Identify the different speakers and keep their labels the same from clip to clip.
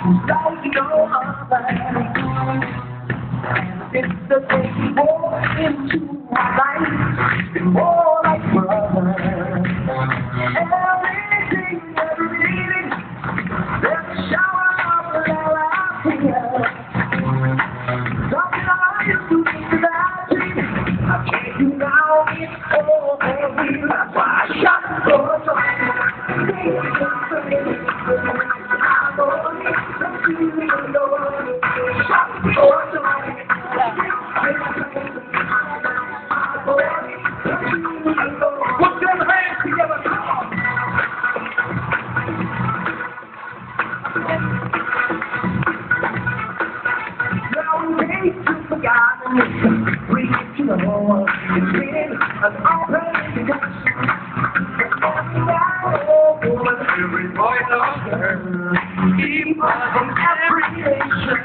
Speaker 1: Like no other. It's the day we walk into life, it's more like brother. Everything, everything, there's a shower of love out here. Something I used to think about you, I can't do now, it's over. That's why I shot for joy. Put your hands together, come on. Now we hate to forgotten, we get to know it's been an open discussion. Every boy loves her, even from every nation.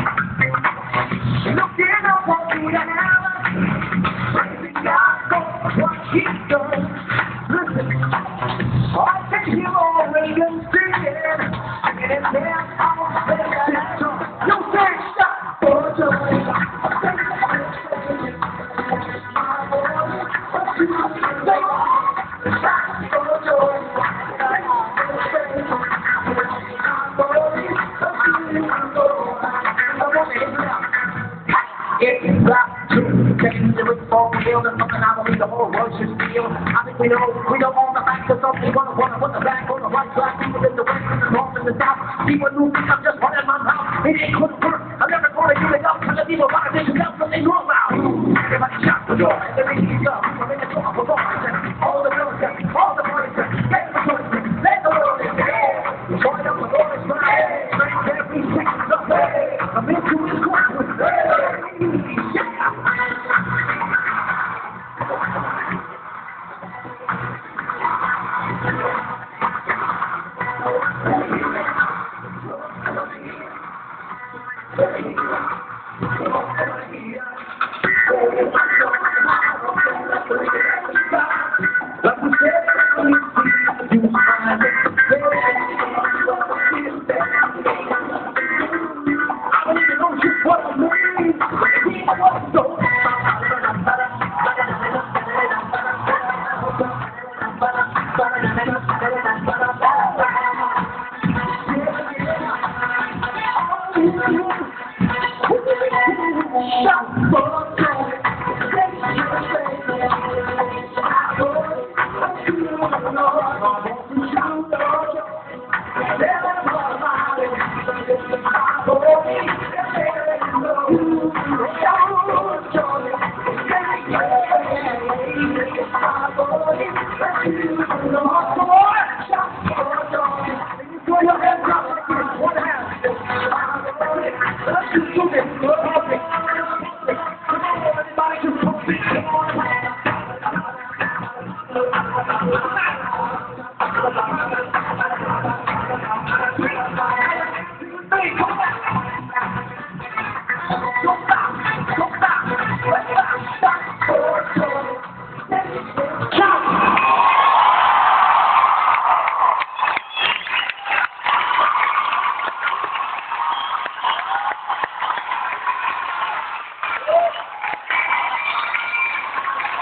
Speaker 1: Looking up at the heavens, praising God for what He's done. Listen, I can hear all Reagan singing, and there's all the system. You can't stop for joy. It's got to change the reform bill. There's something I believe the whole world should feel. I think we know all the facts. There's something gonna put the back on the right side. People in the west and the north and the south. People who think I'm just running my mouth. It ain't gonna work. I'm never gonna give it up. Tell the people why they should help what they know about. Everybody shot the door. Every piece up. People in the door for all the military, all the military. Let the military, let the world in there. Join up with all this right. Strength every second of the day. I'm into this court with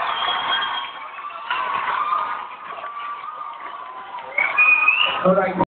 Speaker 1: all right.